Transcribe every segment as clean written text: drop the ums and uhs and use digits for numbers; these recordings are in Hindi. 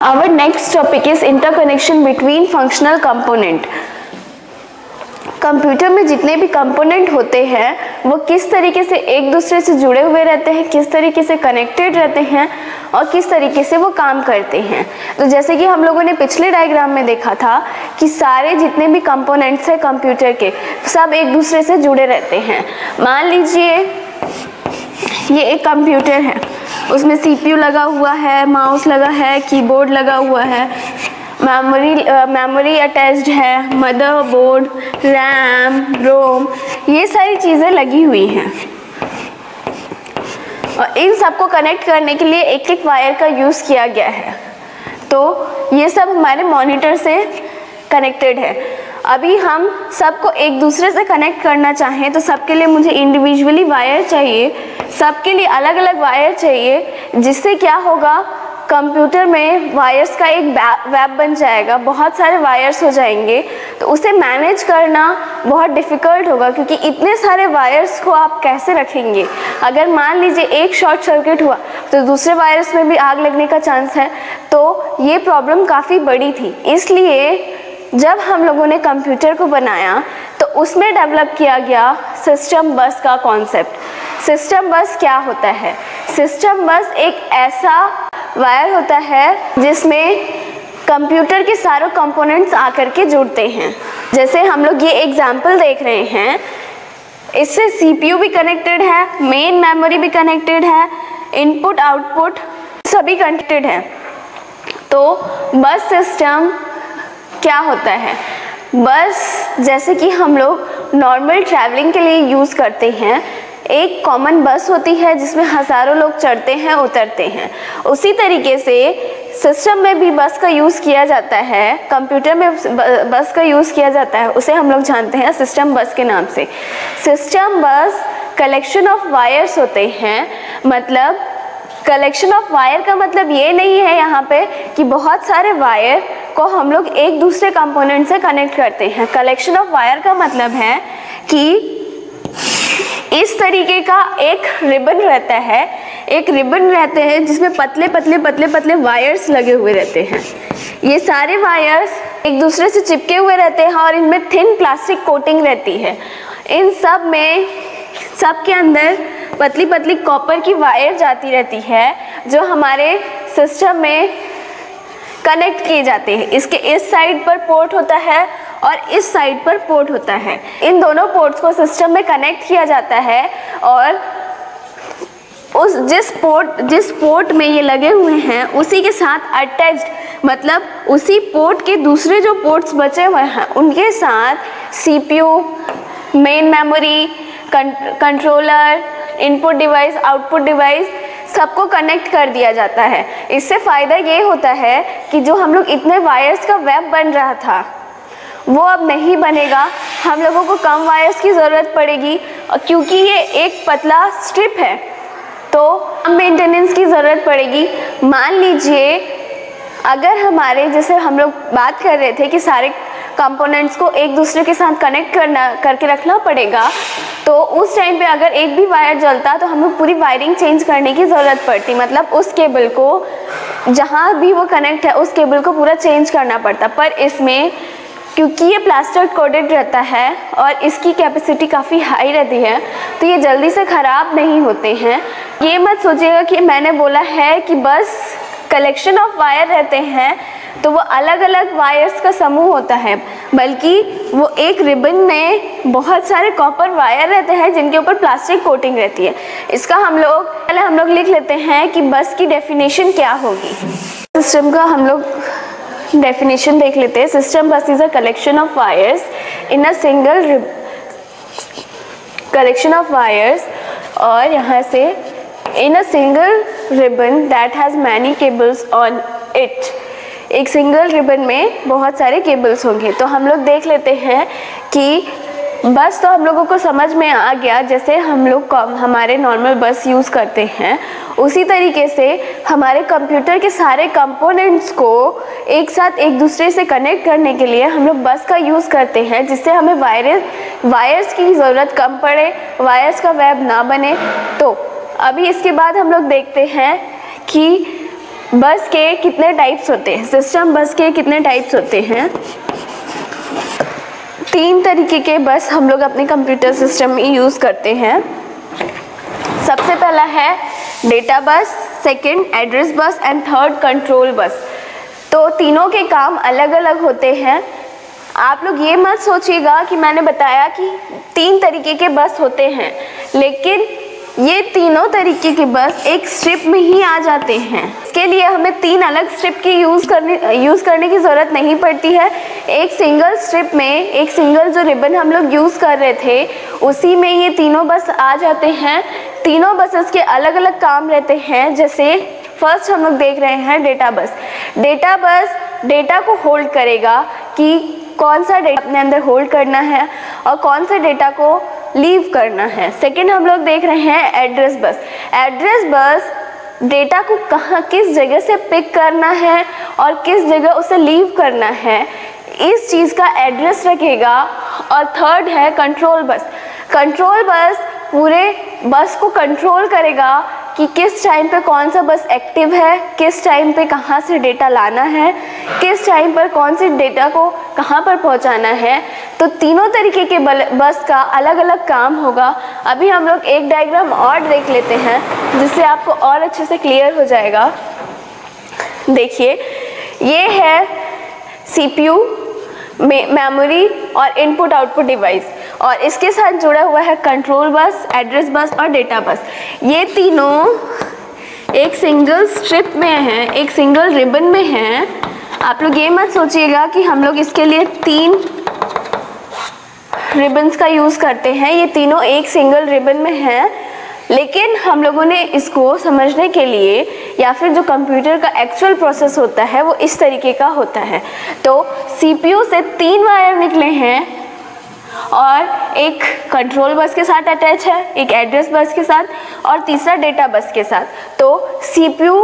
Our next topic is interconnection between functional component. Computer में जितने भी कंपोनेंट होते हैं वो किस तरीके से एक दूसरे से जुड़े हुए रहते हैं, किस तरीके से कनेक्टेड रहते हैं और किस तरीके से वो काम करते हैं। तो जैसे कि हम लोगों ने पिछले डायग्राम में देखा था कि सारे जितने भी कंपोनेंट्स हैं कंप्यूटर के सब एक दूसरे से जुड़े रहते हैं। मान लीजिए ये एक कंप्यूटर है, उसमें सीपीयू लगा हुआ है, माउस लगा है, कीबोर्ड लगा हुआ है, मेमोरी अटैच्ड है, मदरबोर्ड, रैम, रोम, ये सारी चीज़ें लगी हुई हैं और इन सबको कनेक्ट करने के लिए एक एक वायर का यूज़ किया गया है। तो ये सब हमारे मॉनिटर से कनेक्टेड है। अभी हम सबको एक दूसरे से कनेक्ट करना चाहें तो सबके लिए मुझे इंडिविजुअली वायर चाहिए, सबके लिए अलग अलग वायर चाहिए, जिससे क्या होगा, कंप्यूटर में वायर्स का एक वेब बन जाएगा, बहुत सारे वायर्स हो जाएंगे। तो उसे मैनेज करना बहुत डिफ़िकल्ट होगा क्योंकि इतने सारे वायर्स को आप कैसे रखेंगे। अगर मान लीजिए एक शॉर्ट सर्किट हुआ तो दूसरे वायर्स में भी आग लगने का चांस है। तो ये प्रॉब्लम काफ़ी बड़ी थी, इसलिए जब हम लोगों ने कंप्यूटर को बनाया तो उसमें डेवलप किया गया सिस्टम बस का कॉन्सेप्ट। सिस्टम बस क्या होता है? सिस्टम बस एक ऐसा वायर होता है जिसमें कंप्यूटर के सारे कंपोनेंट्स आकर के जुड़ते हैं। जैसे हम लोग ये एग्जांपल देख रहे हैं, इससे सीपीयू भी कनेक्टेड है, मेन मेमोरी भी कनेक्टेड है, इनपुट आउटपुट सभी कनेक्टेड है। तो बस सिस्टम क्या होता है? बस जैसे कि हम लोग नॉर्मल ट्रैवलिंग के लिए यूज़ करते हैं, एक कॉमन बस होती है जिसमें हज़ारों लोग चढ़ते हैं उतरते हैं, उसी तरीके से सिस्टम में भी बस का यूज़ किया जाता है, कंप्यूटर में बस का यूज़ किया जाता है, उसे हम लोग जानते हैं सिस्टम बस के नाम से। सिस्टम बस कलेक्शन ऑफ वायर्स होते हैं। मतलब कलेक्शन ऑफ वायर का मतलब ये नहीं है यहाँ पे कि बहुत सारे वायर को हम लोग एक दूसरे कंपोनेंट से कनेक्ट करते हैं। कलेक्शन ऑफ वायर का मतलब है कि इस तरीके का एक रिबन रहता है, एक रिबन रहते हैं जिसमें पतले पतले पतले पतले वायर्स लगे हुए रहते हैं। ये सारे वायर्स एक दूसरे से चिपके हुए रहते हैं और इनमें थिन प्लास्टिक कोटिंग रहती है। इन सब में सब के अंदर पतली पतली कॉपर की वायर जाती रहती है जो हमारे सिस्टम में कनेक्ट किए जाते हैं। इसके इस साइड पर पोर्ट होता है और इस साइड पर पोर्ट होता है। इन दोनों पोर्ट्स को सिस्टम में कनेक्ट किया जाता है और उस जिस पोर्ट में ये लगे हुए हैं उसी के साथ अटैच्ड, मतलब उसी पोर्ट के दूसरे जो पोर्ट्स बचे हुए हैं उनके साथ CPU, main memory, controller, input device, output device सबको कनेक्ट कर दिया जाता है। इससे फ़ायदा ये होता है कि जो हम लोग इतने वायर्स का वेब बन रहा था वो अब नहीं बनेगा, हम लोगों को कम वायर्स की ज़रूरत पड़ेगी और क्योंकि ये एक पतला स्ट्रिप है तो कम मेंटेनेंस की ज़रूरत पड़ेगी। मान लीजिए अगर हमारे, जैसे हम लोग बात कर रहे थे कि सारे कंपोनेंट्स को एक दूसरे के साथ कनेक्ट करके रखना पड़ेगा, तो उस टाइम पे अगर एक भी वायर जलता तो हमें पूरी वायरिंग चेंज करने की ज़रूरत पड़ती। मतलब उस केबल को जहाँ भी वो कनेक्ट है उस केबल को पूरा चेंज करना पड़ता। पर इसमें क्योंकि ये प्लास्टिक कोटेड रहता है और इसकी कैपेसिटी काफ़ी हाई रहती है तो ये जल्दी से ख़राब नहीं होते हैं। ये मत सोचिएगा कि मैंने बोला है कि बस कलेक्शन ऑफ वायर रहते हैं तो वो अलग अलग वायर्स का समूह होता है, बल्कि वो एक रिबन में बहुत सारे कॉपर वायर रहते हैं जिनके ऊपर प्लास्टिक कोटिंग रहती है। इसका हम लोग लिख लेते हैं कि बस की डेफिनेशन क्या होगी। सिस्टम का हम लोग डेफिनेशन देख लेते हैं। System bus is a collection of wires in a single collection of wires, और यहाँ से in a single ribbon that has many cables on it. एक सिंगल रिबन में बहुत सारे केबल्स होंगे। तो हम लोग देख लेते हैं कि बस तो हम लोगों को समझ में आ गया, जैसे हम लोग हमारे नॉर्मल बस यूज़ करते हैं उसी तरीके से हमारे कंप्यूटर के सारे कंपोनेंट्स को एक साथ एक दूसरे से कनेक्ट करने के लिए हम लोग बस का यूज़ करते हैं, जिससे हमें वायर्स की ज़रूरत कम पड़े, वायर्स का वेब ना बने। तो अभी इसके बाद हम लोग देखते हैं कि बस के कितने टाइप्स होते हैं, सिस्टम बस के कितने टाइप्स होते हैं। 3 तरीके के बस हम लोग अपने कंप्यूटर सिस्टम में यूज़ करते हैं। सबसे पहला है data bus, second address bus and third control bus. तो तीनों के काम अलग अलग होते हैं। आप लोग ये मत सोचिएगा कि मैंने बताया कि 3 तरीके के बस होते हैं, लेकिन ये तीनों तरीके के बस एक स्ट्रिप में ही आ जाते हैं। इसके लिए हमें 3 अलग स्ट्रिप की यूज़ करने की ज़रूरत नहीं पड़ती है। एक सिंगल स्ट्रिप में, एक सिंगल जो रिबन हम लोग यूज़ कर रहे थे, उसी में ये तीनों बस आ जाते हैं। तीनों बसेस के अलग अलग काम रहते हैं। जैसे फर्स्ट हम लोग देख रहे हैं data bus. Data bus data को होल्ड करेगा कि कौन सा डेटा अपने अंदर होल्ड करना है और कौन सा डेटा को लीव करना है। सेकंड हम लोग देख रहे हैं address bus. Address bus data को कहाँ, किस जगह से पिक करना है और किस जगह उसे लीव करना है, इस चीज़ का एड्रेस रखेगा। और थर्ड है कंट्रोल बस। कंट्रोल बस पूरे बस को कंट्रोल करेगा कि किस टाइम पे कौन सा बस एक्टिव है, किस टाइम पे कहाँ से डेटा लाना है, किस टाइम पर कौन से डेटा को कहाँ पर पहुँचाना है। तो तीनों तरीके के बस का अलग अलग काम होगा। अभी हम लोग एक डायग्राम और देख लेते हैं जिससे आपको और अच्छे से क्लियर हो जाएगा। देखिए, ये है CPU, मेमोरी और इनपुट आउटपुट डिवाइस, और इसके साथ जुड़ा हुआ है कंट्रोल बस, एड्रेस बस और डेटा बस। ये तीनों एक सिंगल स्ट्रिप में हैं, एक सिंगल रिबन में हैं। आप लोग ये मत सोचिएगा कि हम लोग इसके लिए 3 रिबन्स का यूज़ करते हैं। ये तीनों एक सिंगल रिबन में हैं, लेकिन हम लोगों ने इसको समझने के लिए, या फिर जो कंप्यूटर का एक्चुअल प्रोसेस होता है वो इस तरीके का होता है। तो CPU से 3 वायर निकले हैं और एक कंट्रोल बस के साथ अटैच है, एक एड्रेस बस के साथ और तीसरा डेटा बस के साथ। तो CPU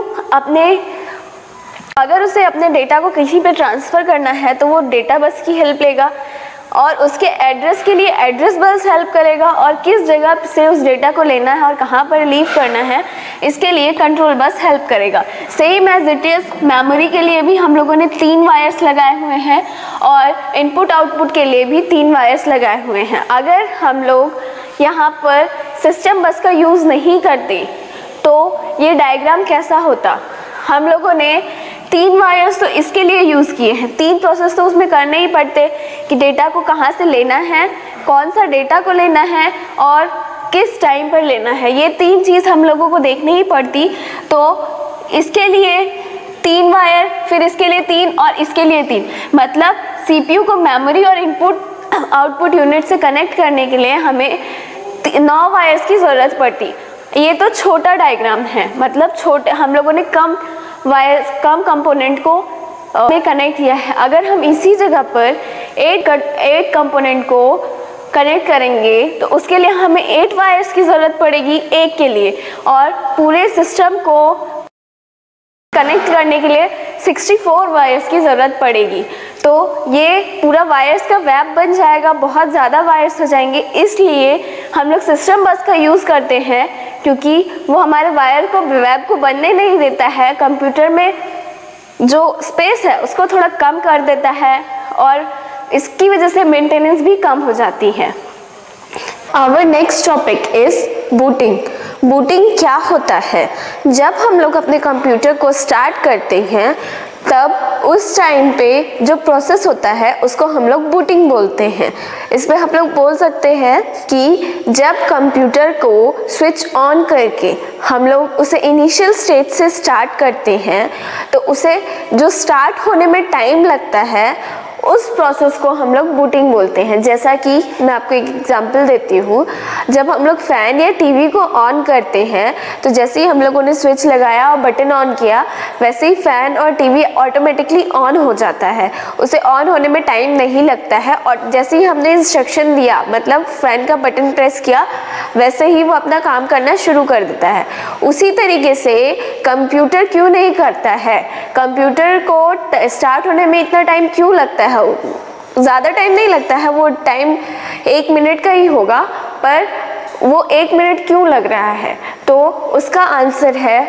अगर उसे अपने डेटा को कहीं पे ट्रांसफ़र करना है तो वो डेटा बस की हेल्प लेगा, और उसके एड्रेस के लिए एड्रेस बस हेल्प करेगा, और किस जगह से उस डेटा को लेना है और कहाँ पर लीव करना है इसके लिए कंट्रोल बस हेल्प करेगा। Same as it is memory के लिए भी हम लोगों ने 3 वायर्स लगाए हुए हैं और इनपुट आउटपुट के लिए भी 3 वायर्स लगाए हुए हैं। अगर हम लोग यहाँ पर सिस्टम बस का यूज़ नहीं करते तो ये डायग्राम कैसा होता। हम लोगों ने 3 वायर्स तो इसके लिए यूज़ किए हैं, 3 प्रोसेस तो उसमें करने ही पड़ते कि डेटा को कहाँ से लेना है, कौन सा डेटा को लेना है और किस टाइम पर लेना है। ये 3 चीज़ हम लोगों को देखनी ही पड़ती। तो इसके लिए 3 वायर, फिर इसके लिए 3 और इसके लिए 3, मतलब CPU को मेमोरी और इनपुट आउटपुट यूनिट से कनेक्ट करने के लिए हमें 9 वायर्स की ज़रूरत पड़ती। ये तो छोटा डायग्राम है, मतलब छोटे हम लोगों ने कम कंपोनेंट को कनेक्ट किया है। अगर हम इसी जगह पर 8 कंपोनेंट को कनेक्ट करेंगे तो उसके लिए हमें 8 वायर्स की ज़रूरत पड़ेगी एक के लिए, और पूरे सिस्टम को कनेक्ट करने के लिए 64 वायर्स की ज़रूरत पड़ेगी। तो ये पूरा वायर्स का वेब बन जाएगा, बहुत ज़्यादा वायर्स हो जाएंगे। इसलिए हम लोग सिस्टम बस का यूज़ करते हैं, क्योंकि वो हमारे वायर को, वेब को बनने नहीं देता है। कंप्यूटर में जो स्पेस है उसको थोड़ा कम कर देता है और इसकी वजह से मेंटेनेंस भी कम हो जाती है। Our next topic is booting. Booting क्या होता है? जब हम लोग अपने कंप्यूटर को स्टार्ट करते हैं तब उस टाइम पे जो प्रोसेस होता है उसको हम लोग बूटिंग बोलते हैं। इसमें हम लोग बोल सकते हैं कि जब कंप्यूटर को स्विच ऑन करके हम लोग उसे इनिशियल स्टेज से स्टार्ट करते हैं तो उसे जो स्टार्ट होने में टाइम लगता है उस प्रोसेस को हम लोग बूटिंग बोलते हैं। जैसा कि मैं आपको एक एग्जांपल देती हूँ, जब हम लोग फ़ैन या टीवी को ऑन करते हैं तो जैसे ही हम लोगों ने स्विच लगाया और बटन ऑन किया वैसे ही फ़ैन और टीवी ऑटोमेटिकली ऑन हो जाता है, उसे ऑन होने में टाइम नहीं लगता है। और जैसे ही हमने इंस्ट्रक्शन दिया, मतलब फ़ैन का बटन प्रेस किया, वैसे ही वो अपना काम करना शुरू कर देता है। उसी तरीके से कंप्यूटर क्यों नहीं करता है, कंप्यूटर को स्टार्ट होने में इतना टाइम क्यों लगता है? ज़्यादा टाइम नहीं लगता है, वो टाइम 1 मिनट का ही होगा, पर वो 1 मिनट क्यों लग रहा है? तो उसका आंसर है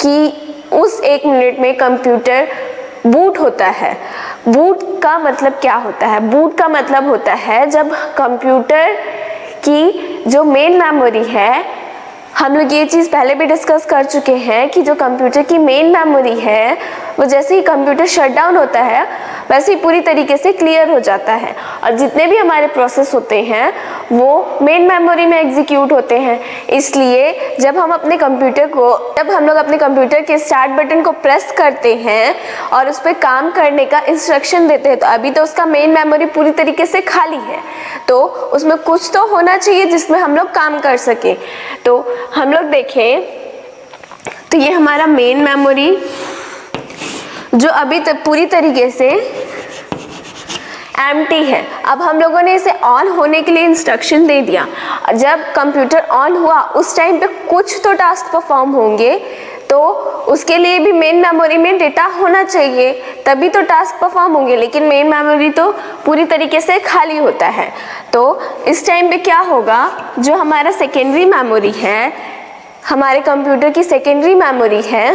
कि उस 1 मिनट में कंप्यूटर बूट होता है। बूट का मतलब क्या होता है? बूट का मतलब होता है जब कंप्यूटर की जो मेन मेमोरी है, हम लोग ये चीज़ पहले भी डिस्कस कर चुके हैं कि जो कंप्यूटर की मेन मेमोरी है वो जैसे ही कंप्यूटर शट डाउन होता है वैसे ही पूरी तरीके से क्लियर हो जाता है, और जितने भी हमारे प्रोसेस होते हैं वो मेन मेमोरी में एग्जीक्यूट होते हैं। इसलिए जब हम लोग अपने कंप्यूटर के स्टार्ट बटन को प्रेस करते हैं और उस पर काम करने का इंस्ट्रक्शन देते हैं, तो अभी तो उसका मेन मेमोरी पूरी तरीके से खाली है, तो उसमें कुछ तो होना चाहिए जिसमें हम लोग काम कर सकें। तो हम लोग देखें तो ये हमारा मेन मेमोरी जो अभी तक पूरी तरीके से एम्प्टी है। अब हम लोगों ने इसे ऑन होने के लिए इंस्ट्रक्शन दे दिया। जब कंप्यूटर ऑन हुआ उस टाइम पे कुछ तो टास्क परफॉर्म होंगे, तो उसके लिए भी मेन मेमोरी में डेटा होना चाहिए, तभी तो टास्क परफॉर्म होंगे, लेकिन मेन मेमोरी तो पूरी तरीके से खाली होता है। तो इस टाइम पे क्या होगा, जो हमारा सेकेंडरी मेमोरी है, हमारे कंप्यूटर की सेकेंडरी मेमोरी है,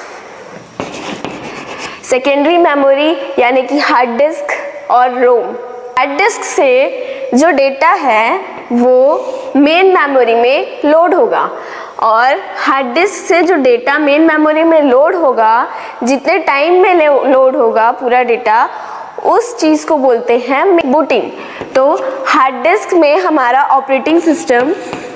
सेकेंडरी मेमोरी यानी कि हार्ड डिस्क और रोम। हार्ड डिस्क से जो डेटा है वो मेन मेमोरी में लोड होगा, और हार्ड डिस्क से जो डेटा मेन मेमोरी में लोड होगा, जितने टाइम में लोड होगा पूरा डेटा, उस चीज़ को बोलते हैं बूटिंग। तो हार्ड डिस्क में हमारा ऑपरेटिंग सिस्टम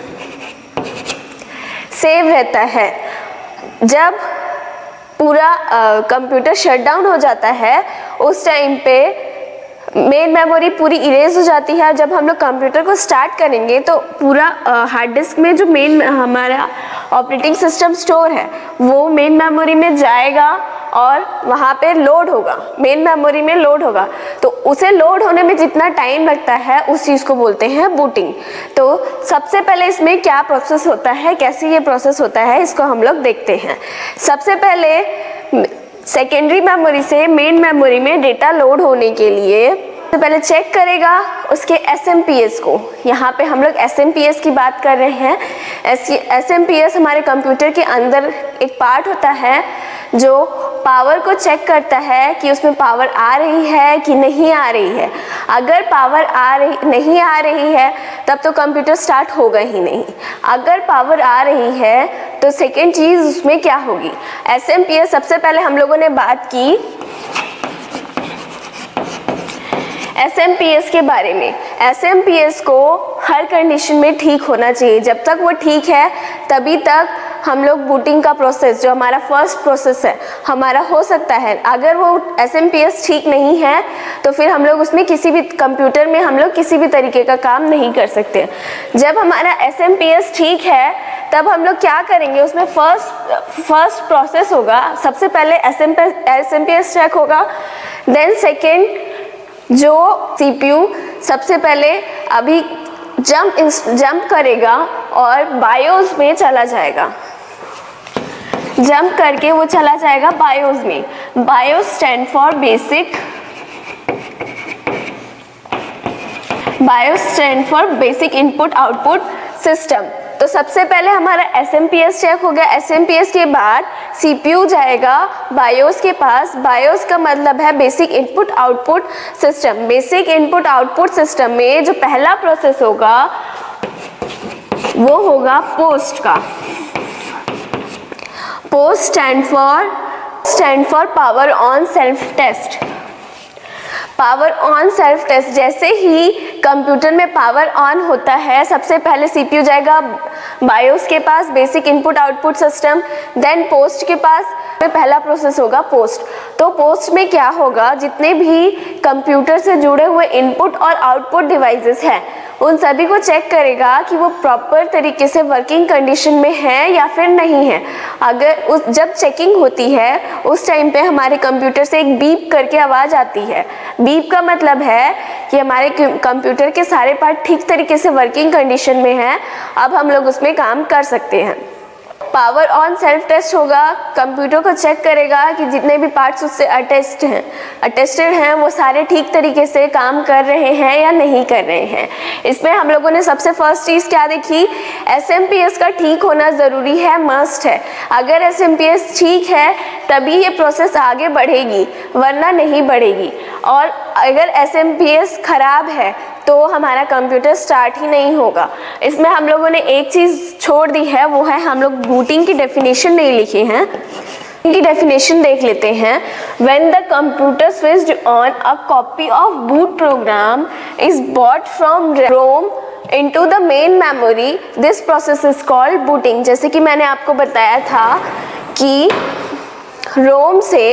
सेव रहता है। जब पूरा कंप्यूटर शट डाउन हो जाता है उस टाइम पे मेन मेमोरी पूरी इरेज हो जाती है। जब हम लोग कंप्यूटर को स्टार्ट करेंगे तो पूरा हार्ड डिस्क में जो मेन हमारा ऑपरेटिंग सिस्टम स्टोर है वो मेन मेमोरी में जाएगा और वहाँ पे लोड होगा, मेन मेमोरी में लोड होगा। तो उसे लोड होने में जितना टाइम लगता है उस चीज़ को बोलते हैं बूटिंग। तो सबसे पहले इसमें क्या प्रोसेस होता है, कैसे ये प्रोसेस होता है, इसको हम लोग देखते हैं। सबसे पहले सेकेंडरी मेमोरी से मेन मेमोरी में डेटा लोड होने के लिए तो पहले चेक करेगा उसके SMPS को। यहाँ पे हम लोग SMPS की बात कर रहे हैं। SMPS हमारे कंप्यूटर के अंदर एक पार्ट होता है जो पावर को चेक करता है कि उसमें पावर आ रही है कि नहीं आ रही है। अगर पावर नहीं आ रही है तब तो कंप्यूटर स्टार्ट होगा ही नहीं। अगर पावर आ रही है तो सेकेंड चीज़ उसमें क्या होगी, SMPS। सबसे पहले हम लोगों ने बात की SMPS के बारे में। SMPS को हर कंडीशन में ठीक होना चाहिए। जब तक वो ठीक है तभी तक हम लोग बूटिंग का प्रोसेस, जो हमारा फर्स्ट प्रोसेस है, हमारा हो सकता है। अगर वो SMPS ठीक नहीं है तो फिर हम लोग उसमें किसी भी कंप्यूटर में हम लोग किसी भी तरीके का काम नहीं कर सकते। जब हमारा SMPS ठीक है तब हम लोग क्या करेंगे, उसमें फर्स्ट प्रोसेस होगा। सबसे पहले SMPS चेक होगा, देन सेकेंड जो CPU सबसे पहले अभी जंप करेगा और बायोस में चला जाएगा। जंप करके वो चला जाएगा बायोस में। BIOS stand for basic input output system. तो सबसे पहले हमारा SMPS चेक हो गया। SMPS के बाद CPU जाएगा बायोस के पास। बायोस का मतलब है basic input output system. Basic input output system में जो पहला प्रोसेस होगा वो होगा पोस्ट का। POST stand for power on self test. Power on self test, जैसे ही कंप्यूटर में पावर ऑन होता है सबसे पहले CPU जाएगा बायोस के पास, basic input output system, then POST के पास। पहला प्रोसेस होगा पोस्ट। तो पोस्ट में क्या होगा, जितने भी कंप्यूटर से जुड़े हुए इनपुट और आउटपुट डिवाइसेस हैं उन सभी को चेक करेगा कि वो प्रॉपर तरीके से वर्किंग कंडीशन में है या फिर नहीं है। अगर जब चेकिंग होती है उस टाइम पे हमारे कंप्यूटर से एक बीप करके आवाज़ आती है। बीप का मतलब है कि हमारे कंप्यूटर के सारे पार्ट ठीक तरीके से वर्किंग कंडीशन में हैं, अब हम लोग उसमें काम कर सकते हैं। पावर ऑन सेल्फ टेस्ट होगा, कंप्यूटर को चेक करेगा कि जितने भी पार्ट्स उससे अटेस्टेड हैं वो सारे ठीक तरीके से काम कर रहे हैं या नहीं कर रहे हैं। इसमें हम लोगों ने सबसे फर्स्ट चीज़ क्या देखी, SMPS का ठीक होना ज़रूरी है, मस्ट है। अगर SMPS ठीक है तभी ये प्रोसेस आगे बढ़ेगी, वरना नहीं बढ़ेगी। और अगर SMPS खराब है तो हमारा कंप्यूटर स्टार्ट ही नहीं होगा। इसमें हम लोगों ने एक चीज़ छोड़ दी है, वो है हम लोग बूटिंग की डेफिनेशन नहीं लिखी है। इनकी डेफिनेशन देख लेते हैं। When the computer switched on, a copy of boot program is bought from ROM into the main memory. This process is called booting। जैसे कि मैंने आपको बताया था कि रोम से,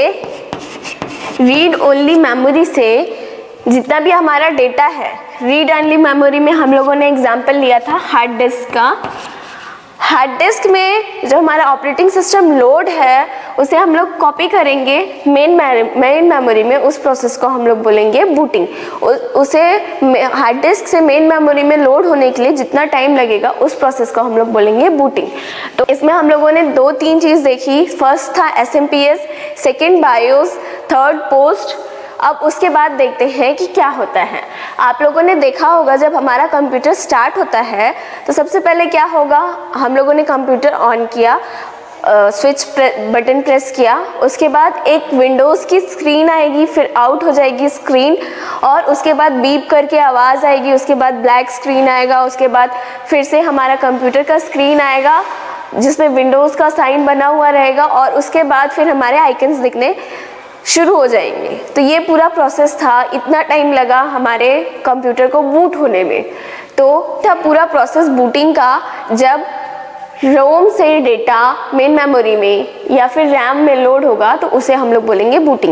रीड ओनली मेमोरी से जितना भी हमारा डेटा है, रीड ओनली मेमोरी में हम लोगों ने एग्जांपल लिया था हार्ड डिस्क का। हार्ड डिस्क में जो हमारा ऑपरेटिंग सिस्टम लोड है उसे हम लोग कॉपी करेंगे मेन मेमोरी में, उस प्रोसेस को हम लोग बोलेंगे बूटिंग। उसे हार्ड डिस्क से मेन मेमोरी में लोड होने के लिए जितना टाइम लगेगा उस प्रोसेस को हम लोग बोलेंगे बूटिंग। तो इसमें हम लोगों ने 2-3 चीज़ देखी। फर्स्ट था SMPS, second BIOS, third POST. अब उसके बाद देखते हैं कि क्या होता है। आप लोगों ने देखा होगा जब हमारा कंप्यूटर स्टार्ट होता है तो सबसे पहले क्या होगा, हम लोगों ने कंप्यूटर ऑन किया, स्विच बटन प्रेस किया, उसके बाद एक विंडोज़ की स्क्रीन आएगी, फिर आउट हो जाएगी स्क्रीन, और उसके बाद बीप करके आवाज़ आएगी, उसके बाद ब्लैक स्क्रीन आएगा, उसके बाद फिर से हमारा कंप्यूटर का स्क्रीन आएगा जिसमें विंडोज़ का साइन बना हुआ रहेगा, और उसके बाद फिर हमारे आइकन्स दिखने शुरू हो जाएंगे। तो ये पूरा प्रोसेस था, इतना टाइम लगा हमारे कंप्यूटर को बूट होने में। तो था पूरा प्रोसेस बूटिंग का। जब रोम से डेटा मेन मेमोरी में या फिर रैम में लोड होगा तो उसे हम लोग बोलेंगे बूटिंग।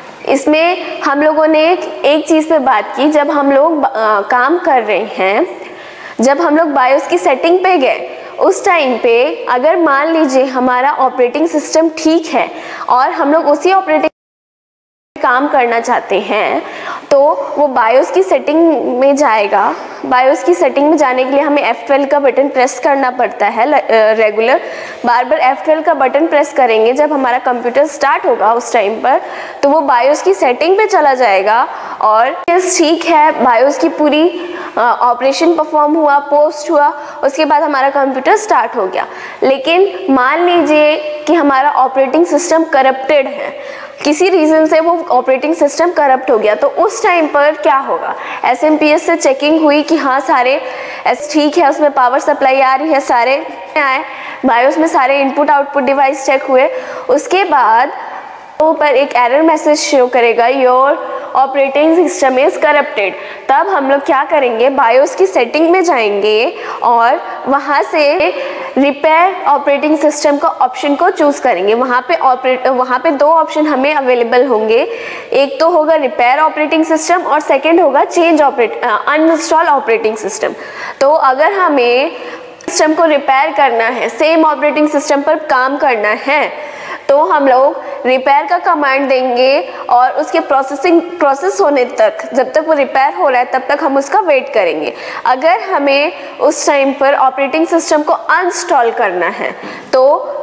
इसमें हम लोगों ने एक चीज़ पे बात की, जब हम लोग काम कर रहे हैं, जब हम लोग बायोस की सेटिंग पे गए उस टाइम पे अगर मान लीजिए हमारा ऑपरेटिंग सिस्टम ठीक है और हम लोग उसी ऑपरेटिंग काम करना चाहते हैं तो वो बायोस की सेटिंग में जाएगा। बायोस की सेटिंग में जाने के लिए हमें F12 का बटन प्रेस करना पड़ता है रेगुलर, बार बार F12 का बटन प्रेस करेंगे जब हमारा कंप्यूटर स्टार्ट होगा उस टाइम पर, तो वो बायोस की सेटिंग पे चला जाएगा और ठीक है, बायोस की पूरी ऑपरेशन परफॉर्म हुआ, पोस्ट हुआ, उसके बाद हमारा कंप्यूटर स्टार्ट हो गया। लेकिन मान लीजिए कि हमारा ऑपरेटिंग सिस्टम करप्टेड है, किसी रीज़न से वो ऑपरेटिंग सिस्टम करप्ट हो गया, तो उस टाइम पर क्या होगा, SMPS से चेकिंग हुई कि हाँ सारे ठीक है, उसमें पावर सप्लाई आ रही है, सारे आए, बायोस में सारे इनपुट आउटपुट डिवाइस चेक हुए, उसके बाद ऊपर एक एरर मैसेज शो करेगा, your operating system is corrupted. तब हम लोग क्या करेंगे, बायोस की सेटिंग में जाएंगे और वहाँ से रिपेयर ऑपरेटिंग सिस्टम का ऑप्शन को चूज़ करेंगे। वहाँ पे 2 ऑप्शन हमें अवेलेबल होंगे, एक तो होगा रिपेयर ऑपरेटिंग सिस्टम और सेकेंड होगा अनइंस्टॉल ऑपरेटिंग सिस्टम। तो अगर हमें सिस्टम को रिपेयर करना है, सेम ऑपरेटिंग सिस्टम पर काम करना है, तो हम लोग रिपेयर का कमांड देंगे और उसके प्रोसेस होने तक, जब तक वो रिपेयर हो रहा है तब तक हम उसका वेट करेंगे। अगर हमें उस टाइम पर ऑपरेटिंग सिस्टम को अनइंस्टॉल करना है तो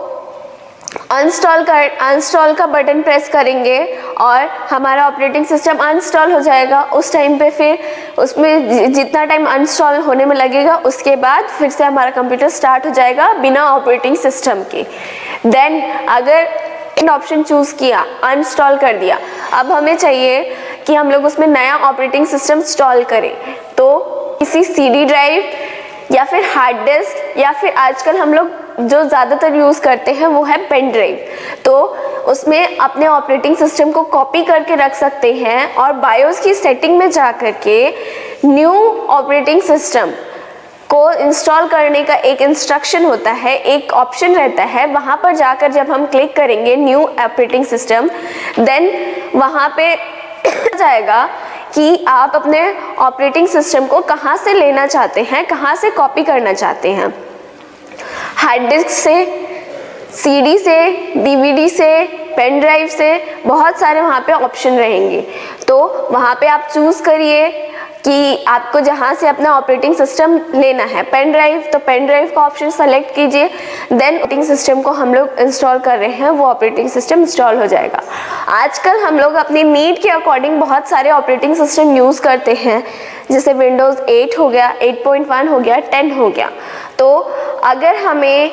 अनइंस्टॉल का बटन प्रेस करेंगे और हमारा ऑपरेटिंग सिस्टम अनइंस्टॉल हो जाएगा। उस टाइम पे फिर उसमें जितना टाइम अनइंस्टॉल होने में लगेगा उसके बाद फिर से हमारा कंप्यूटर स्टार्ट हो जाएगा बिना ऑपरेटिंग सिस्टम के। देन अगर ऑप्शन चूज़ किया, अनइंस्टॉल कर दिया, अब हमें चाहिए कि हम लोग उसमें नया ऑपरेटिंग सिस्टम इंस्टॉल करें, तो किसी CD ड्राइव या फिर हार्ड डिस्क या फिर आजकल हम लोग जो ज़्यादातर यूज़ करते हैं वो है पेन ड्राइव, तो उसमें अपने ऑपरेटिंग सिस्टम को कॉपी करके रख सकते हैं और बायोस की सेटिंग में जा कर के न्यू ऑपरेटिंग सिस्टम को इंस्टॉल करने का एक इंस्ट्रक्शन होता है, एक ऑप्शन रहता है, वहाँ पर जाकर जब हम क्लिक करेंगे न्यू ऑपरेटिंग सिस्टम, देन वहाँ पे जाएगा कि आप अपने ऑपरेटिंग सिस्टम को कहाँ से लेना चाहते हैं, कहाँ से कॉपी करना चाहते हैं, हार्ड डिस्क से, CD से, DVD से, पेन ड्राइव से, बहुत सारे वहाँ पे ऑप्शन रहेंगे। तो वहाँ पे आप चूज़ करिए, कि आपको जहाँ से अपना ऑपरेटिंग सिस्टम लेना है, पेन ड्राइव, तो पेन ड्राइव का ऑप्शन सेलेक्ट कीजिए, देन ऑपरेटिंग सिस्टम को हम लोग इंस्टॉल कर रहे हैं वो ऑपरेटिंग सिस्टम इंस्टॉल हो जाएगा। आजकल हम लोग अपनी नीड के अकॉर्डिंग बहुत सारे ऑपरेटिंग सिस्टम यूज़ करते हैं, जैसे विंडोज़ 8 हो गया, 8.1 हो गया, 10 हो गया। तो अगर हमें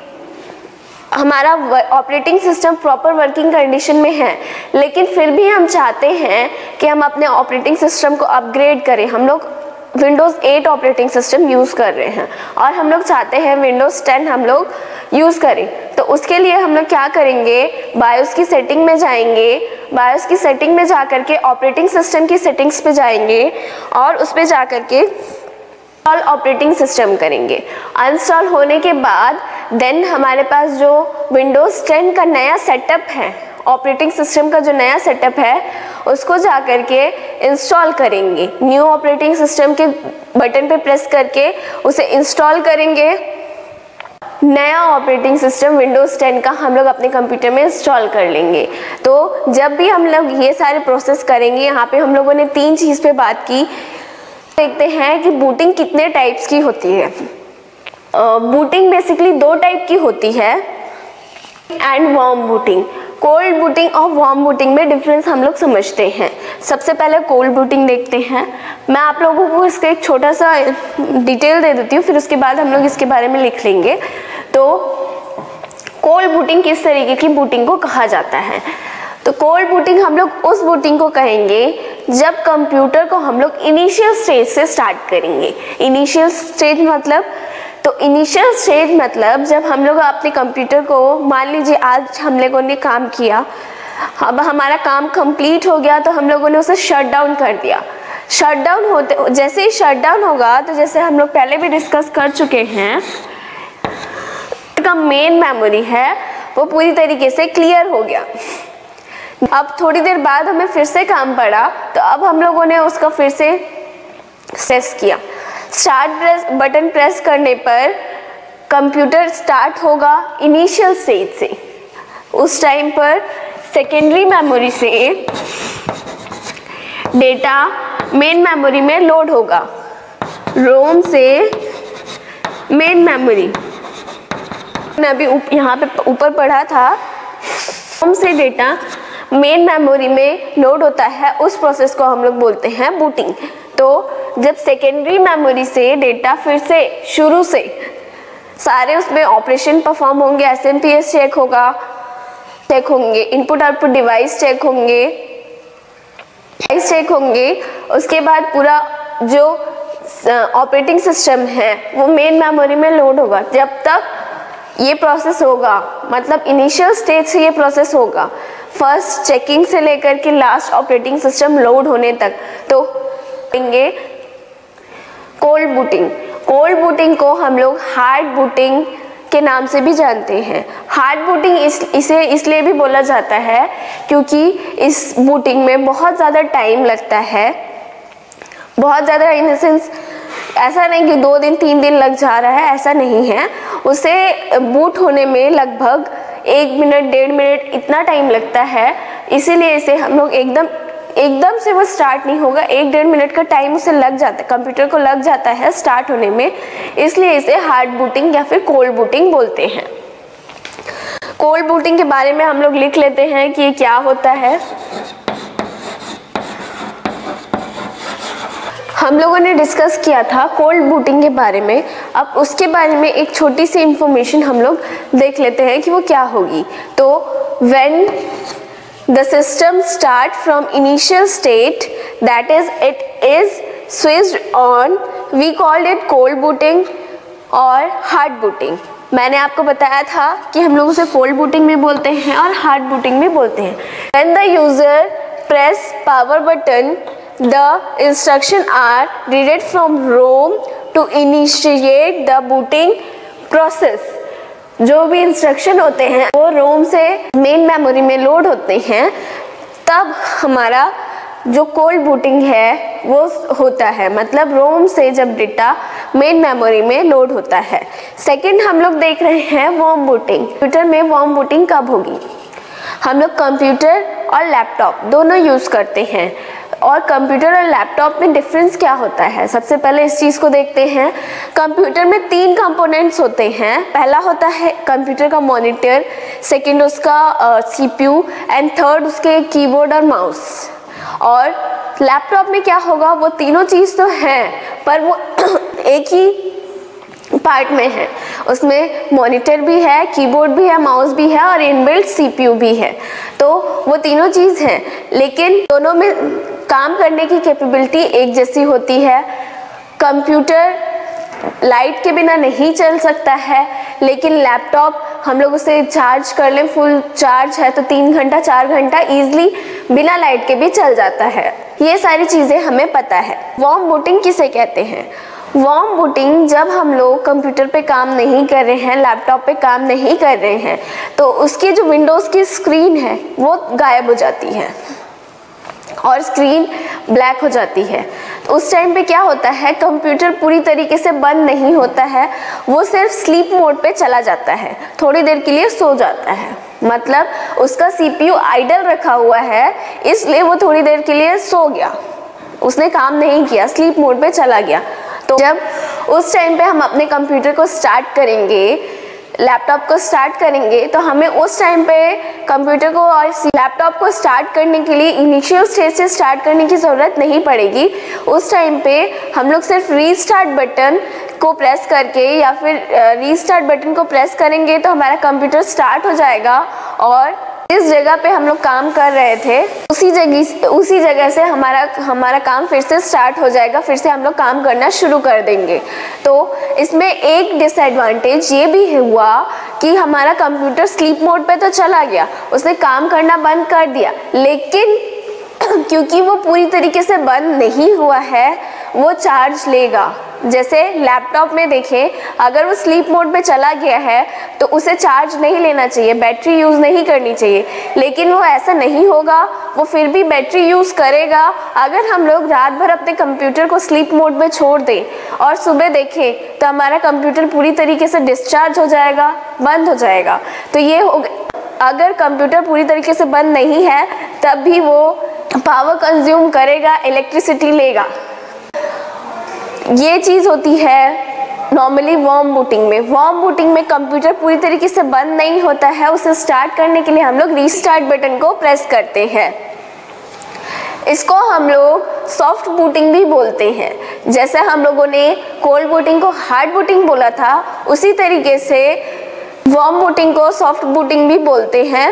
हमारा operating system proper working condition में है, लेकिन फिर भी हम चाहते हैं कि हम अपने ऑपरेटिंग सिस्टम को अपग्रेड करें, हम लोग विंडोज़ 8 ऑपरेटिंग सिस्टम यूज़ कर रहे हैं और हम लोग चाहते हैं विंडोज़ 10 हम लोग यूज़ करें, तो उसके लिए हम लोग क्या करेंगे, बायोस की सेटिंग में जाएंगे, बायोस की सेटिंग में जा कर के ऑपरेटिंग सिस्टम की सेटिंग्स पे जाएंगे और उस पर जा कर के इंस्टॉल ऑपरेटिंग सिस्टम करेंगे। इंस्टॉल होने के बाद देन हमारे पास जो विंडोज़ 10 का नया सेटअप है, ऑपरेटिंग सिस्टम का जो नया सेटअप है, उसको जा कर के इंस्टॉल करेंगे। न्यू ऑपरेटिंग सिस्टम के बटन पे प्रेस करके उसे इंस्टॉल करेंगे। नया ऑपरेटिंग सिस्टम विंडोज़ 10 का हम लोग अपने कंप्यूटर में इंस्टॉल कर लेंगे। तो जब भी हम लोग ये सारे प्रोसेस करेंगे, यहाँ पे हम लोगों ने 3 चीज़ पे बात की। देखते हैं कि बूटिंग कितने टाइप्स की होती है। बूटिंग बेसिकली 2 टाइप की होती है and warm booting. Cold booting और वार्म बूटिंग में डिफरेंस हम लोग समझते हैं। सबसे पहले कोल्ड बूटिंग देखते हैं। मैं आप लोगों को इसका एक छोटा सा डिटेल दे देती हूँ, फिर उसके बाद हम लोग इसके बारे में लिख लेंगे। तो कोल्ड बूटिंग किस तरीके की बूटिंग को कहा जाता है? तो कोल्ड बूटिंग हम लोग उस बूटिंग को कहेंगे जब कंप्यूटर को हम लोग इनिशियल स्टेज से स्टार्ट करेंगे। इनिशियल स्टेज मतलब, तो इनिशियल स्टेज मतलब जब हम लोग अपने कंप्यूटर को, मान लीजिए आज हम लोगों ने काम किया, अब हमारा काम कंप्लीट हो गया तो हम लोगों ने उसे शट डाउन कर दिया। शट डाउन होते, जैसे ही शट डाउन होगा तो जैसे हम लोग पहले भी डिस्कस कर चुके हैं, का मेन मेमोरी है वो पूरी तरीके से क्लियर हो गया। अब थोड़ी देर बाद हमें फिर से काम पड़ा, तो अब हम लोगों ने उसका फिर से प्रेस किया। स्टार्ट बटन प्रेस करने पर कंप्यूटर स्टार्ट होगा इनिशियल स्टेज से। उस टाइम पर सेकेंडरी मेमोरी से डेटा मेन मेमोरी में लोड होगा। रोम से मेन मेमोरी, मैंने अभी यहाँ पे ऊपर पढ़ा था, रोम से डेटा मेन मेमोरी में लोड होता है, उस प्रोसेस को हम लोग बोलते हैं बूटिंग। तो जब सेकेंडरी मेमोरी से डेटा फिर से शुरू से सारे उसमें ऑपरेशन परफॉर्म होंगे, एसएमपीएस चेक होंगे, इनपुट आउटपुट डिवाइस चेक होंगे, उसके बाद पूरा जो ऑपरेटिंग सिस्टम है वो मेन मेमोरी में लोड होगा। जब तक ये प्रोसेस होगा, मतलब इनिशियल स्टेज से ये प्रोसेस होगा, फर्स्ट चेकिंग से लेकर के लास्ट ऑपरेटिंग सिस्टम लोड होने तक। तो करेंगे कोल्ड बूटिंग। कोल्ड बूटिंग को हम लोग हार्ड बूटिंग के नाम से भी जानते हैं। हार्ड बूटिंग इसे इसलिए भी बोला जाता है क्योंकि इस बूटिंग में बहुत ज़्यादा टाइम लगता है। बहुत ज़्यादा इन द सेंस, ऐसा नहीं कि 2 दिन 3 दिन लग जा रहा है, ऐसा नहीं है। उसे बूट होने में लगभग 1 मिनट 1.5 मिनट इतना टाइम लगता है। इसीलिए इसे हम लोग एकदम से वो स्टार्ट नहीं होगा, 1-1.5 मिनट का टाइम उसे लग जाता है, कंप्यूटर को लग जाता है स्टार्ट होने में। इसलिए इसे हार्ड बूटिंग या फिर कोल्ड बूटिंग बोलते हैं। कोल्ड बूटिंग के बारे में हम लोग लिख लेते हैं कि ये क्या होता है। हम लोगों ने डिस्कस किया था कोल्ड बूटिंग के बारे में। अब उसके बारे में एक छोटी सी इंफॉर्मेशन हम लोग देख लेते हैं कि वो क्या होगी। तो when the system start from initial state, that is it is switched on, we called it cold booting और hard booting। मैंने आपको बताया था कि हम लोग उसे cold booting भी बोलते हैं और hard booting भी बोलते हैं। When the user press power button, the instruction are read from ROM to initiate the booting process। जो भी इंस्ट्रक्शन होते हैं वो रोम से मेन मेमोरी में लोड होते हैं, तब हमारा जो कोल्ड बूटिंग है वो होता है। मतलब रोम से जब डेटा मेन मेमोरी में लोड होता है। सेकंड हम लोग देख रहे हैं वार्म बूटिंग। कंप्यूटर में वार्म बूटिंग कब होगी? हम लोग कंप्यूटर और लैपटॉप दोनों यूज़ करते हैं। और कंप्यूटर और लैपटॉप में डिफरेंस क्या होता है, सबसे पहले इस चीज़ को देखते हैं। कंप्यूटर में 3 कंपोनेंट्स होते हैं। पहला होता है कंप्यूटर का मॉनिटर, सेकंड उसका सीपीयू एंड थर्ड उसके कीबोर्ड और माउस। और लैपटॉप में क्या होगा, वो तीनों चीज़ तो हैं पर वो एक ही पार्ट में है। उसमें मॉनिटर भी है, कीबोर्ड भी है, माउस भी है और इनबिल्ट सीपीयू भी है। तो वो तीनों चीज़ हैं, लेकिन दोनों में काम करने की कैपेबिलिटी एक जैसी होती है। कंप्यूटर लाइट के बिना नहीं चल सकता है, लेकिन लैपटॉप हम लोग उसे चार्ज कर लें, फुल चार्ज है तो 3 घंटा 4 घंटा ईजिली बिना लाइट के भी चल जाता है। ये सारी चीज़ें हमें पता है। वार्म बूटिंग किसे कहते हैं? वार्म बूटिंग जब हम लोग कंप्यूटर पे काम नहीं कर रहे हैं, लैपटॉप पे काम नहीं कर रहे हैं, तो उसकी जो विंडोज़ की स्क्रीन है वो गायब हो जाती है और स्क्रीन ब्लैक हो जाती है। तो उस टाइम पे क्या होता है, कंप्यूटर पूरी तरीके से बंद नहीं होता है, वो सिर्फ स्लीप मोड पे चला जाता है, थोड़ी देर के लिए सो जाता है। मतलब उसका सीपीयू आइडल रखा हुआ है, इसलिए वो थोड़ी देर के लिए सो गया, उसने काम नहीं किया, स्लीप मोड पे चला गया। तो जब उस टाइम पे हम अपने कंप्यूटर को स्टार्ट करेंगे, लैपटॉप को स्टार्ट करेंगे, तो हमें उस टाइम पे कंप्यूटर को और लैपटॉप को स्टार्ट करने के लिए इनिशियल स्टेज से स्टार्ट करने की ज़रूरत नहीं पड़ेगी। उस टाइम पे हम लोग सिर्फ रीस्टार्ट बटन को प्रेस करके या फिर रीस्टार्ट बटन को प्रेस करेंगे तो हमारा कंप्यूटर स्टार्ट हो जाएगा और जिस जगह पे हम लोग काम कर रहे थे उसी जगह से हमारा काम फिर से स्टार्ट हो जाएगा, फिर से हम लोग काम करना शुरू कर देंगे। तो इसमें एक डिसएडवांटेज ये भी हुआ कि हमारा कंप्यूटर स्लीप मोड पे तो चला गया, उसने काम करना बंद कर दिया, लेकिन क्योंकि वो पूरी तरीके से बंद नहीं हुआ है, वो चार्ज लेगा। जैसे लैपटॉप में देखें, अगर वो स्लीप मोड पे चला गया है तो उसे चार्ज नहीं लेना चाहिए, बैटरी यूज़ नहीं करनी चाहिए, लेकिन वो ऐसा नहीं होगा, वो फिर भी बैटरी यूज़ करेगा। अगर हम लोग रात भर अपने कंप्यूटर को स्लीप मोड में छोड़ दें और सुबह देखें तो हमारा कंप्यूटर पूरी तरीके से डिस्चार्ज हो जाएगा, बंद हो जाएगा। तो ये अगर कंप्यूटर पूरी तरीके से बंद नहीं है तब भी वो पावर कंज्यूम करेगा, इलेक्ट्रिसिटी लेगा। ये चीज़ होती है नॉर्मली वार्म बूटिंग में। वार्म बूटिंग में कंप्यूटर पूरी तरीके से बंद नहीं होता है, उसे स्टार्ट करने के लिए हम लोग रीस्टार्ट बटन को प्रेस करते हैं। इसको हम लोग सॉफ्ट बूटिंग भी बोलते हैं। जैसे हम लोगों ने कोल्ड बूटिंग को हार्ड बूटिंग बोला था, उसी तरीके से वार्म बूटिंग को सॉफ्ट बूटिंग भी बोलते हैं।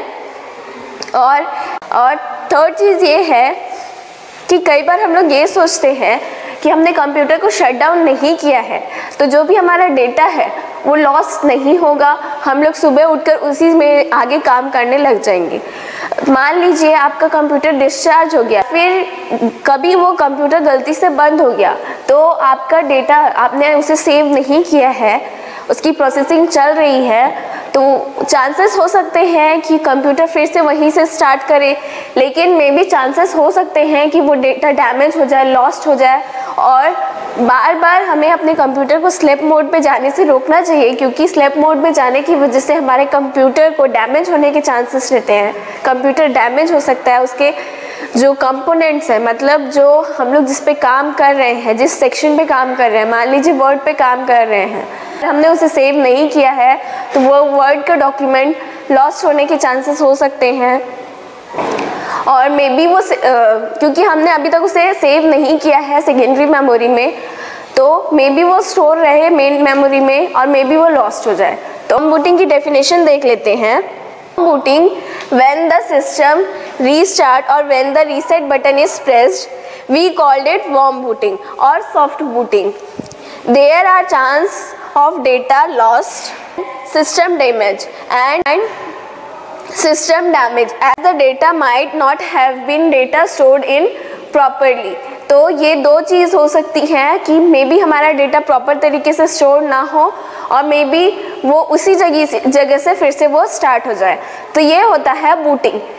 और थर्ड चीज़ ये है कि कई बार हम लोग ये सोचते हैं कि हमने कंप्यूटर को शट डाउन नहीं किया है तो जो भी हमारा डेटा है वो लॉस नहीं होगा, हम लोग सुबह उठकर उसी में आगे काम करने लग जाएंगे। मान लीजिए आपका कंप्यूटर डिस्चार्ज हो गया, फिर कभी वो कंप्यूटर गलती से बंद हो गया, तो आपका डेटा आपने उसे सेव नहीं किया है, उसकी प्रोसेसिंग चल रही है, तो चांसेस हो सकते हैं कि कंप्यूटर फिर से वहीं से स्टार्ट करे, लेकिन मे बी चांसेस हो सकते हैं कि वो डेटा डैमेज हो जाए, लॉस्ट हो जाए। और बार बार हमें अपने कंप्यूटर को स्लीप मोड पे जाने से रोकना चाहिए, क्योंकि स्लीप मोड में जाने की वजह से हमारे कंप्यूटर को डैमेज होने के चांसेस रहते हैं। कंप्यूटर डैमेज हो सकता है, उसके जो कंपोनेंट्स हैं, मतलब जो हम लोग जिस पे काम कर रहे हैं, जिस सेक्शन पे काम कर रहे हैं, मान लीजिए वर्ड पे काम कर रहे हैं, हमने उसे सेव नहीं किया है तो वो वर्ड का डॉक्यूमेंट लॉस्ट होने के चांसेस हो सकते हैं। और मे बी वो क्योंकि हमने अभी तक उसे सेव नहीं किया है सेकेंडरी मेमोरी में, तो मे बी वो स्टोर रहे मेन मेमोरी में और मे बी वो लॉस्ट हो जाए। तो हम बूटिंग की डेफिनेशन देख लेते हैं। Booting when the system restart or when the reset button is pressed, we called it warm booting or soft booting. There are chance of data lost, system damage and system damage as the data might not have been data stored in properly. तो ये दो चीज़ हो सकती है कि मे बी हमारा डेटा प्रॉपर तरीके से स्टोर ना हो और मे बी वो उसी जगह से फिर से वो स्टार्ट हो जाए। तो ये होता है बूटिंग।